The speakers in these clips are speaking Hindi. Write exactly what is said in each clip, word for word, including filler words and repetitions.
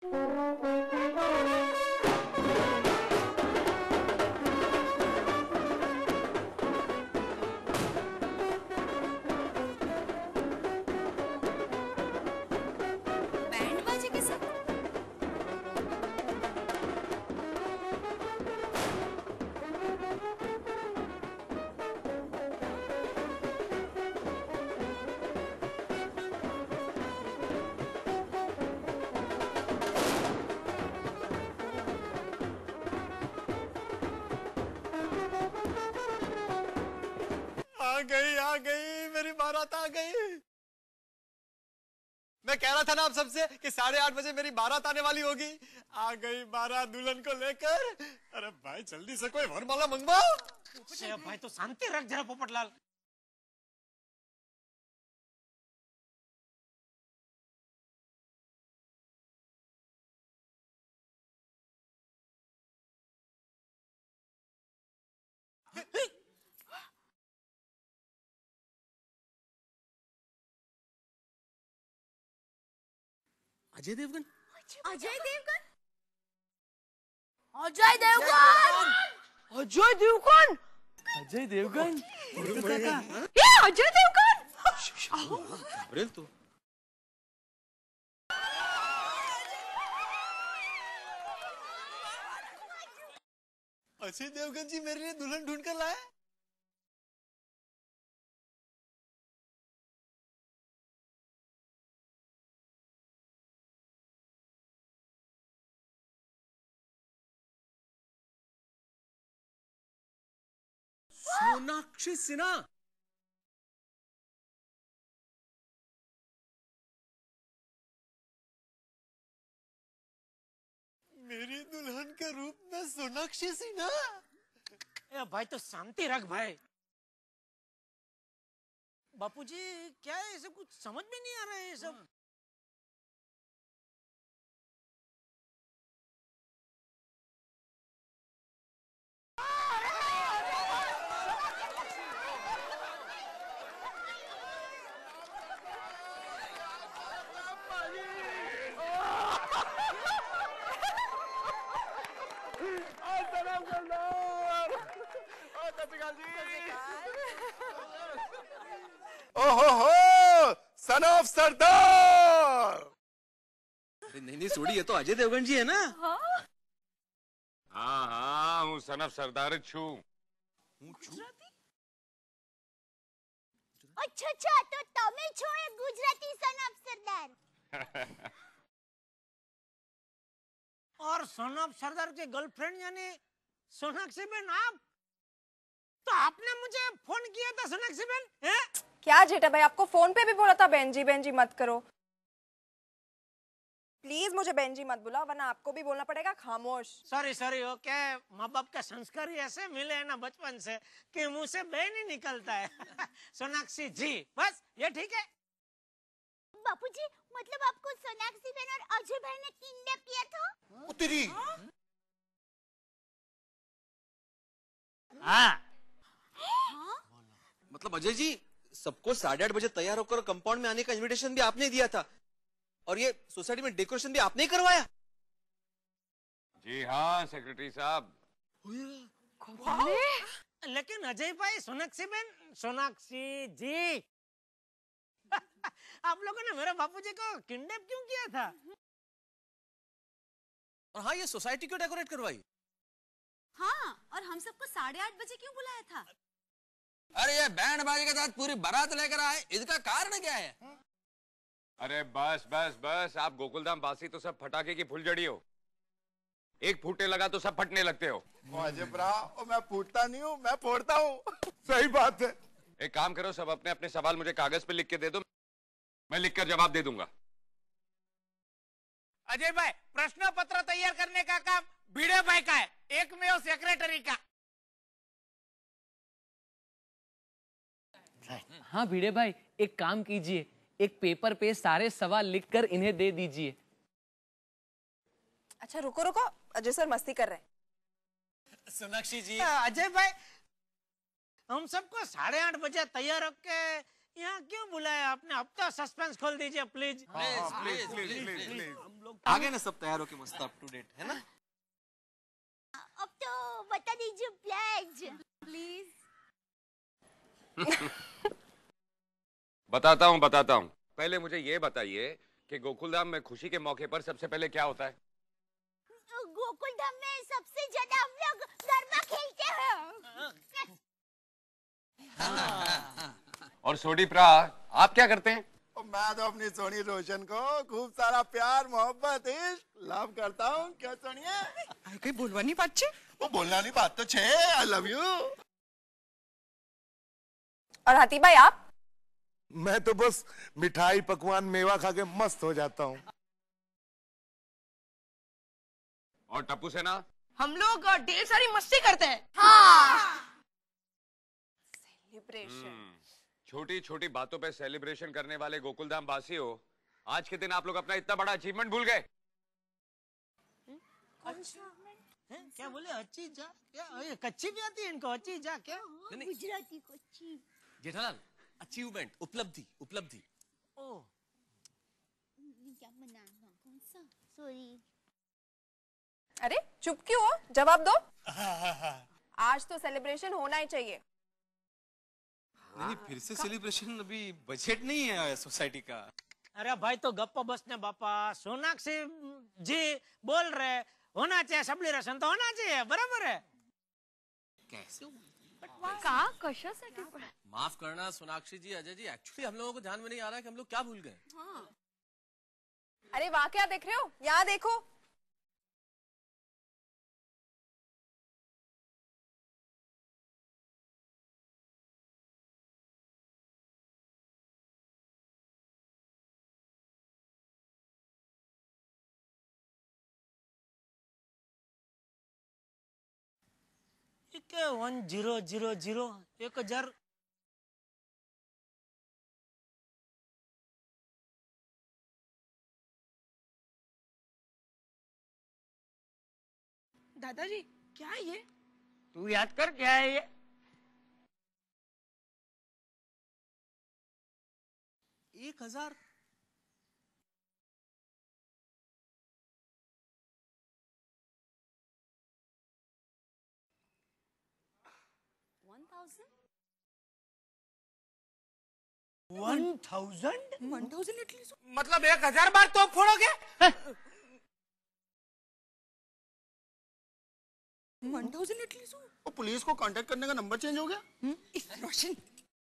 बैंड बाजे के साथ? आ गई आ गई मेरी बारात आ गई। मैं कह रहा था ना आप सबसे कि साढ़े आठ बजे मेरी बारात आने वाली होगी। आ गई बारात दुल्हन को लेकर। अरे भाई जल्दी से कोई वरमाला मंगवाओ। भाई तो शांति रख जरा पोपटलाल। अजय देवगन। अजय देवगन? अजय देवगन? अजय देवगन। अजय देवगन। ये अजय देवगन? घबरेल तो। अजय देवगन जी मेरे लिए दुल्हन ढूंढ कर लाए। सोनाक्षी सिन्हा। मेरी दुल्हन के रूप में सोनाक्षी सिन्हा। ए भाई तो शांति रख भाई। बापूजी क्या है, इसे कुछ समझ में नहीं आ रहा है ये सब। ओहो हो सन ऑफ सरदार। नहीं नहीं सोड़ी, ये तो अजय देवगन जी है ना। हाँ हाँ हूँ सन ऑफ सरदार छू। अच्छा अच्छा तो તમે છો એ ગુજરાતી સન ઓફ સરદાર। और सन ऑफ सरदार के गर्लफ्रेंड यानी सोनाक्षी बहन आप? तो आपने मुझे फोन किया था सोनाक्षी बहन? हैं? क्या जेठा भाई, आपको फोन पे भी बोला था बहन जी बहन जी मत करो। प्लीज मुझे बहन जी मत बुलाओ वरना आपको भी बोलना पड़ेगा खामोश। Sorry sorry okay. माँ बाप का संस्कार ही ऐसे मिले हैं ना बचपन से कि मुंह से बहन ही निकलता है। सोनाक्षी जी बस ये ठीक है। बापूजी मतलब आपको सोनाक्षी बहन और अजय भाई ने किडनैप किया था? तेरी हाँ मतलब अजय जी सबको साढ़े आठ बजे तैयार होकर कंपाउंड में आने का इनविटेशन भी आपने दिया था और ये सोसाइटी में डेकोरेशन भी आपने ही करवाया। जी हाँ सेक्रेटरी साहब। लेकिन अजय भाई सोनाक्षी बहन सोनाक्षी जी आप लोगों ने मेरे बापूजी को किडनैप क्यों किया था? और हाँ ये सोसाइटी क्यों डेकोरेट करवाई? हाँ और हम सबको साढ़े आठ बजे क्यों बुलाया था? अरे ये बैंड बाजे के साथ पूरी बारात लेकर आए, इसका कारण क्या है? अरे बस बस बस आप गोकुलधाम वासी तो सब फटाके की फुलझड़ी हो। एक फूटने लगा तो सब फटने लगते हो। अजय ब्रा मैं फूटता नहीं हूँ, मैं फोड़ता हूँ। सही बात है। एक काम करो सब अपने अपने सवाल मुझे कागज पे लिख के दे दो, मैं लिखकर जवाब दे दूंगा। अजय भाई प्रश्न पत्र तैयार करने का काम भिड़े भाई का है, एक में और सेक्रेटरी का। हाँ भिड़े भाई एक काम कीजिए, एक पेपर पे सारे सवाल लिखकर इन्हें दे दीजिए। अच्छा रुको रुको, अजय सर मस्ती कर रहे हैं। सोनाक्षी जी अजय भाई हम सबको साढ़े आठ बजे तैयार होके यहाँ क्यों बुलाया आपने? अब तो सस्पेंस खोल दीजिए please. Please please please please आगे ना सब तैयार होके मस्त अप टू डेट है ना। अब तो बता दीजिए प्लीज प्लीज। बताता हूँ बताता हूँ। पहले मुझे ये बताइए कि गोकुलधाम में खुशी के मौके पर सबसे पहले क्या होता है? गोकुलधाम में सबसे ज्यादा हम लोग गरबा खेलते हैं। और सोडीप्रा आप क्या करते हैं? मैं तो अपनी सोनी रोशन को खूब सारा प्यार मोहब्बत इश्क लव करता हूँ। क्यों सोनिया? कहीं बोलवा नहीं बात छे? वो बोलना नहीं बात तो छे। I love you. और हाथी भाई आप? मैं तो बस मिठाई पकवान मेवा खा के मस्त हो जाता हूँ। और टप्पू सेना? हम लोग ढेर सारी मस्ती करते हैं। हाँ। सेलिब्रेशन। छोटी छोटी बातों पे सेलिब्रेशन करने वाले गोकुलधाम वासी हो, आज के दिन आप लोग अपना इतना बड़ा अचीवमेंट भूल गए। क्या बोले? अच्छी जा क्या? ये कच्ची भी आती है इनको? अच्छी जा क्या? गुजराती कच्ची। जेठालाल अचीवमेंट उपलब्धि उपलब्धि। ओ क्या बनाना कौन सा? सॉरी। अरे चुप क्यों हो? जवाब दो। आज तो सेलिब्रेशन होना ही चाहिए। नहीं नहीं फिर से सेलिब्रेशन अभी बजट नहीं है सोसाइटी का। अरे भाई तो गप्पा बसने बापा। सोनाक्षी जी बोल रहे होना चाहिए सेलिब्रेशन तो होना चाहिए, बराबर है। कैसे? का कशासाठी? माफ करना सोनाक्षी जी, अजय जी, एक्चुअली हम लोगों को ध्यान में नहीं आ रहा है कि हम लोग क्या भूल गए। हाँ। अरे वहाँ क्या देख रहे हो? यहाँ देखो। क्या वन जीरो जीरो जीरो एक हजार? दादाजी क्या है ये? तू याद कर क्या है ये? एक हजार? One thousand? One thousand Italy मतलब एक हजार बार तो फोड़ोगे? वन थाउजेंड इटली वो पुलिस को कांटेक्ट करने का नंबर चेंज हो गया। रोशन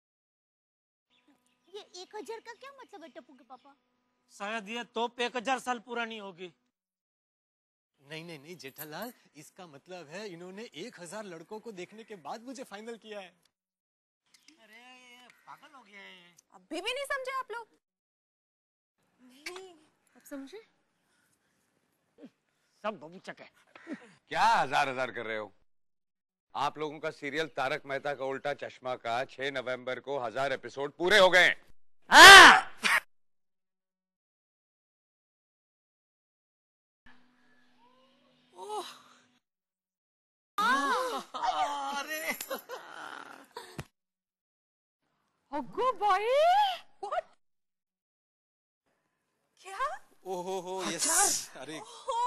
ये एक हजार का क्या मतलब है टप्पू के पापा? शायद ये तोप एक हजार साल पुरानी होगी। नहीं नहीं नहीं जेठालाल, इसका मतलब है इन्होंने एक हजार लड़कों को देखने के बाद मुझे फाइनल किया है। अरे ये पागल हो गया है। अभी भी नहीं समझे आप लोग? नहीं अब समझे? सब बबूचक है। क्या हजार हजार कर रहे हो? आप लोगों का सीरियल तारक मेहता का उल्टा चश्मा का छह नवंबर को हजार एपिसोड पूरे हो गए। अग्गो भाई व्हाट? क्या? ओहो हो यस। अरे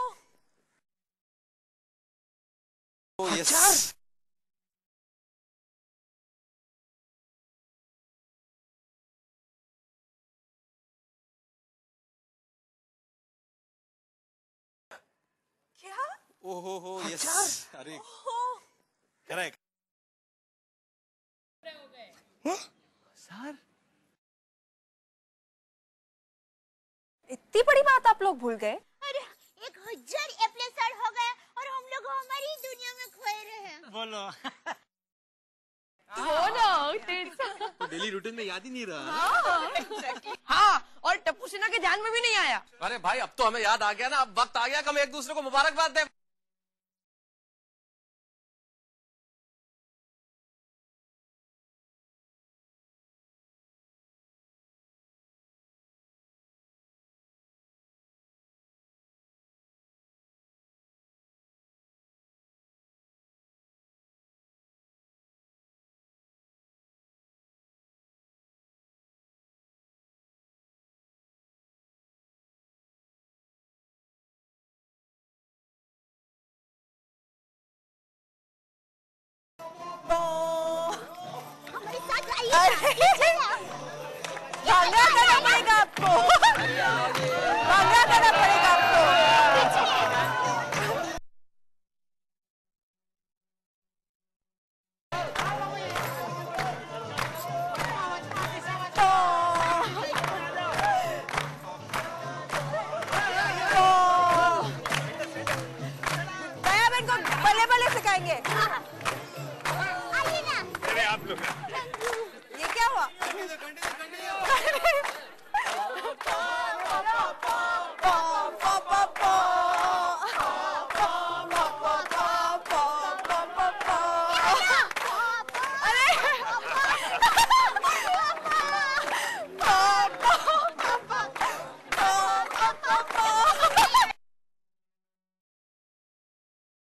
ओ यस। क्या? ओहो हो यस। अरे करेक्ट। सर इतनी बड़ी बात आप लोग भूल गए? अरे एक हजार एपिसोड हो गए और हम लोग हमारी दुनिया में खोए रहे हैं। बोलो। हो ना तो डेली रूटीन में याद ही नहीं रहा। हाँ, हाँ और टप्पू सेना के ध्यान में भी नहीं आया। अरे भाई अब तो हमें याद आ गया ना, अब वक्त आ गया कि हम एक दूसरे को मुबारकबाद दें। ये